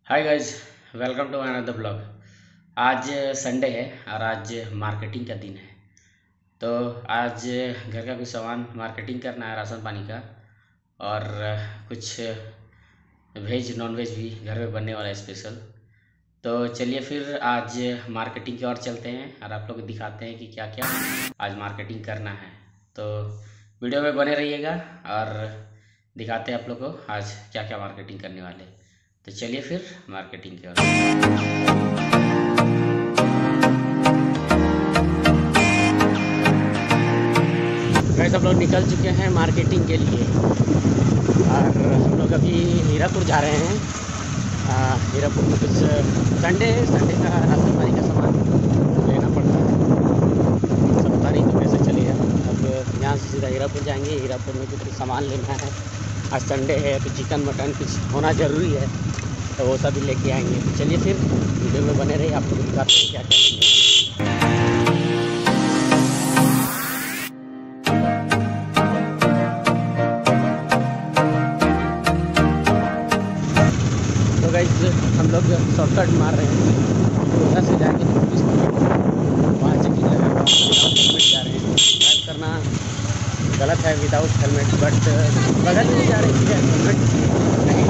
Hi guys, welcome to another blog. आज Sunday है और आज मार्केटिंग का दिन है। तो आज घर का कुछ सामान मार्केटिंग करना है, राशन पानी का, और कुछ वेज नॉन वेज भी घर में बनने वाला है स्पेशल। तो चलिए फिर आज मार्केटिंग की ओर चलते हैं और आप लोग को दिखाते हैं कि क्या क्या आज मार्केटिंग करना है। तो वीडियो में बने रहिएगा और दिखाते हैं आप लोग को आज क्या क्या मार्केटिंग करने वाले हैं। तो चलिए फिर मार्केटिंग की ओर। गाइस, हम लोग निकल चुके हैं मार्केटिंग के लिए और हम लोग अभी हीरापुर जा रहे हैं। हीरापुर में कुछ संडे का राशन पानी का सामान लेना पड़ता है। सब पता नहीं तो कैसे चलेगा। अब यहाँ से सीधा हीरापुर जाएंगे। हीरापुर में कुछ सामान लेना है। आज संडे है तो चिकन मटन कुछ होना ज़रूरी है, तो वो सब भी लेके आएंगे। तो चलिए फिर वीडियो में बने रहिए, आप लोग दिखाते हैं क्या क्या। तो गाइस, हम लोग शॉर्टकट मार रहे हैं। उधर से जाएंगे तो 20 मिनट वहाँ चेकिंग लगा हेलमेट जा रहे हैं। ड्राइव करना गलत है विदाउट हेलमेट, बट बगल में जा रहे हैं हेलमेट नहीं।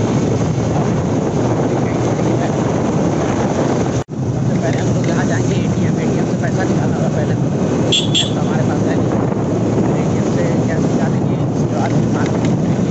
सबसे पहले हम लोग यहाँ जाएंगे एटीएम से पैसा निकालना होगा। पहले तो हमारे पास है नहीं, एटीएम से कैश निकालेंगे, उसके बाद मार्केटिंग करेंगे।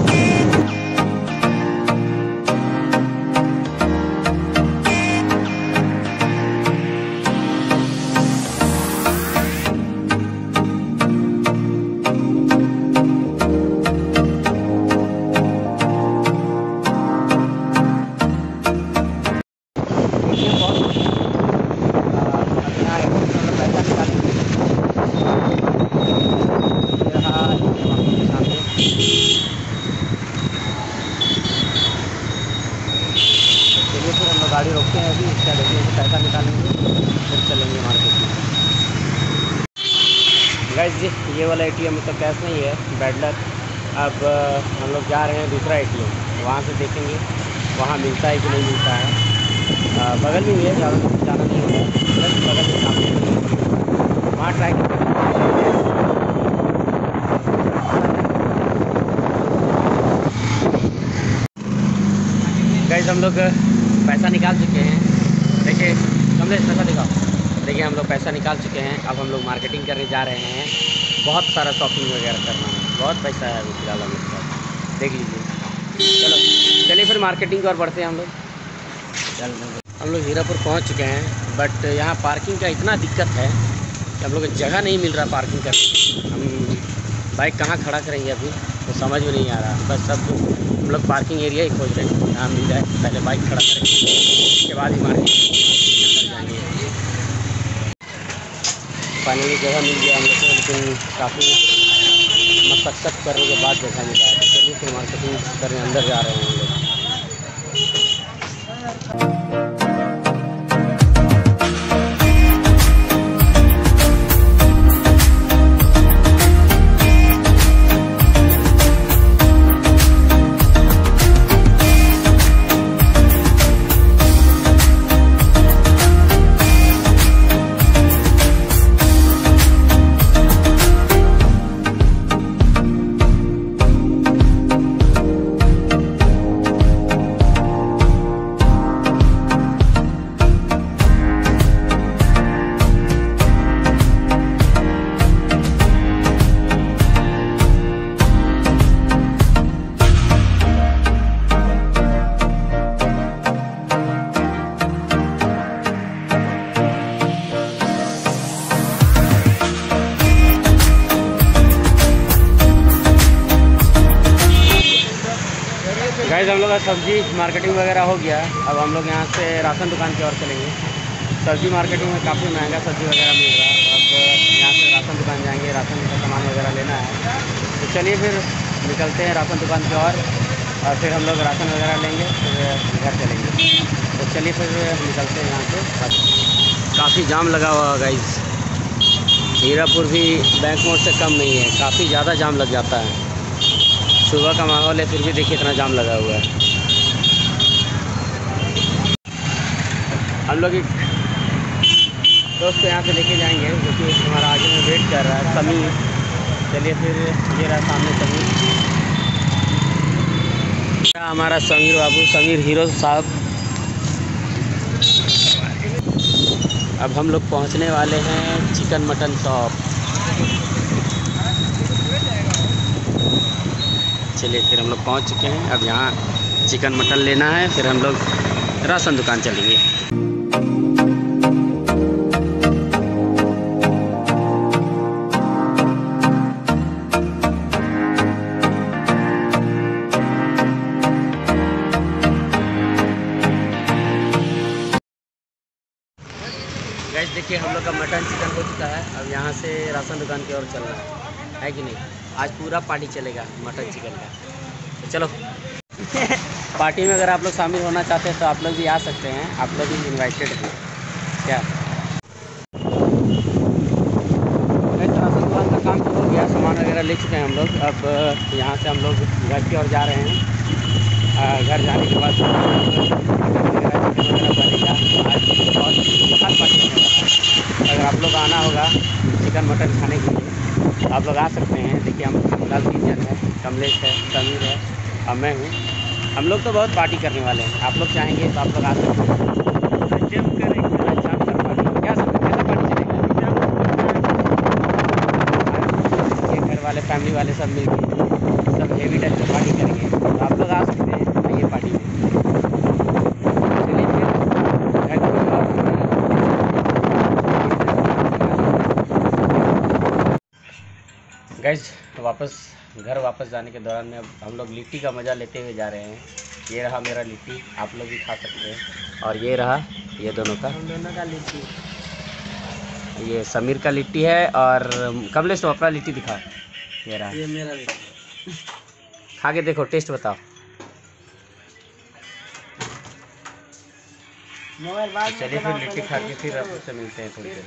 गाड़ी रोकते हैं अभी, इसका देखिए तो पैसा निकालेंगे फिर चलेंगे मार्केट में। गाइस जी, ये वाला एटीएम में तो कैश नहीं है, बैड लक। अब हम लोग जा रहे हैं दूसरा एटीएम, वहाँ से देखेंगे वहाँ मिलता है कि नहीं मिलता है। बगल में ही है, ज़्यादा जाना नहीं होगा, बस बगल में सामने वहाँ ट्राई करते हैं। गाइस, हम लोग पैसा निकाल चुके हैं। देखिए कमलेश, पैसा दिखाओ। देखिए हम लोग पैसा निकाल चुके हैं। अब हम लोग मार्केटिंग करने जा रहे हैं। बहुत सारा शॉपिंग वगैरह करना है, बहुत पैसा है अभी फिलहाल हम लोग पास, देख लीजिए। चलिए फिर मार्केटिंग की ओर बढ़ते हैं हम लोग। हम लोग हीरापुर पहुंच चुके हैं, बट यहाँ पार्किंग का इतना दिक्कत है कि हम लोग को जगह नहीं मिल रहा पार्किंग करने। हम बाइक कहाँ खड़ा करेंगे अभी तो समझ में नहीं आ रहा। बस सब हम लोग पार्किंग एरिया ही खोज रहे हैं, जहाँ मिल जाए पहले बाइक खड़ा करेंगे, उसके बाद ही मार्केट जाएंगे। फाइनली जगह मिल गया हम लोग को, लेकिन काफ़ी मशक्क़त करने के बाद जगह मिला है। तो चलिए फिर मार्केटिंग करने अंदर जा रहे हैं हम लोग। गाइस, हम लोग का सब्जी मार्केटिंग वगैरह हो गया। अब हम लोग यहाँ से राशन दुकान की ओर चलेंगे। सब्जी मार्केटिंग में काफ़ी महंगा सब्जी वगैरह मिल रहा है। अब यहाँ से राशन दुकान जाएंगे, राशन का सामान वगैरह लेना है। तो चलिए फिर निकलते हैं राशन दुकान की ओर और फिर हम लोग राशन वगैरह लेंगे, फिर घर चलेंगे। तो चलिए फिर निकलते हैं यहाँ से। काफ़ी जाम लगा हुआ है गाइस। हीरापुर भी बैंक मोड़ से कम नहीं है, काफ़ी ज़्यादा जाम लग जाता है। सुबह का माहौल है फिर भी देखिए इतना जाम लगा हुआ है। हम लोग एक दोस्त को यहाँ से लेके जाएंगे जो कि हमारा आगे में वेट कर रहा है, समीर। चलिए फिर, ये रहा सामने समीर, हमारा समीर बाबू, समीर हीरो साहब। अब हम लोग पहुँचने वाले हैं चिकन मटन शॉप। चलिए फिर, हम लोग पहुँच चुके हैं। अब यहाँ चिकन मटन लेना है, फिर हम लोग राशन दुकान चलेंगे। गाइस देखिए, हम लोग का मटन चिकन हो चुका है। अब यहाँ से राशन दुकान की ओर चलना है कि नहीं। आज पूरा पार्टी चलेगा मटन चिकन का, तो चलो। पार्टी में अगर आप लोग शामिल होना चाहते हैं तो आप लोग भी आ सकते हैं, आप लोग भी इनवाइटेड हैं। क्या राशन दुकान का काम तो हो गया, सामान वगैरह ले चुके हैं हम लोग। अब यहाँ से हम लोग घर की ओर जा रहे हैं। घर जाने के बाद चिकन वगैरह बनेगा। आज बहुत खास पार्टी होने वाला है। अगर आप लोग आना होगा चिकन मटन खाने के लिए, आप लोग आ सकते हैं। देखिए, हम फिलहाल 3 जन है, कमलेश है, समीर है और मैं हूँ। हम लोग तो बहुत पार्टी करने वाले हैं। आप लोग चाहेंगे तो आप लोग आ सकते हैं। जम करेंगे, पार्टी क्या सकते, कैसा पार्टी चलेगा। ये घर वाले, फैमिली वाले सब मिलकर सब हेवी टाइप से पार्टी करेंगे, तो आप लोग आ सकते हैं ये पार्टी में। चलिए फिर, गाइस घर वापस जाने के दौरान में अब हम लोग लिट्टी का मज़ा लेते हुए जा रहे हैं। ये रहा मेरा लिट्टी, आप लोग भी खा सकते हैं। और ये रहा ये दोनों का लिट्टी। ये समीर का लिट्टी है और कमलेश तो अपना लिट्टी दिखाओ। ये रहा, ये मेरा लिट्टी। खा के देखो, टेस्ट बताओ। चलिए फिर लिट्टी खा के फिर आपसे मिलते हैं थोड़ी देर।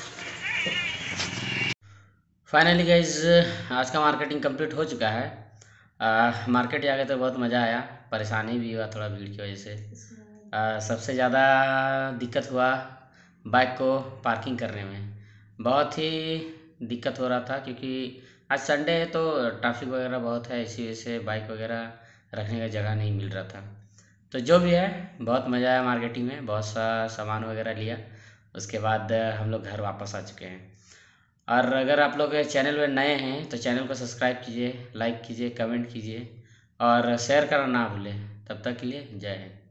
फाइनली गाइज, आज का मार्केटिंग कंप्लीट हो चुका है। मार्केट जाके तो बहुत मज़ा आया, परेशानी भी हुआ थोड़ा भीड़ की वजह से। सबसे ज़्यादा दिक्कत हुआ बाइक को पार्किंग करने में। बहुत ही दिक्कत हो रहा था क्योंकि आज संडे है तो ट्रैफिक वगैरह बहुत है, इसी वजह से बाइक वगैरह रखने का जगह नहीं मिल रहा था। तो जो भी है, बहुत मज़ा आया मार्केटिंग में, बहुत सा सामान वगैरह लिया। उसके बाद हम लोग घर वापस आ चुके हैं। और अगर आप लोग चैनल में नए हैं तो चैनल को सब्सक्राइब कीजिए, लाइक कीजिए, कमेंट कीजिए और शेयर करना ना भूलें। तब तक के लिए जय हिंद।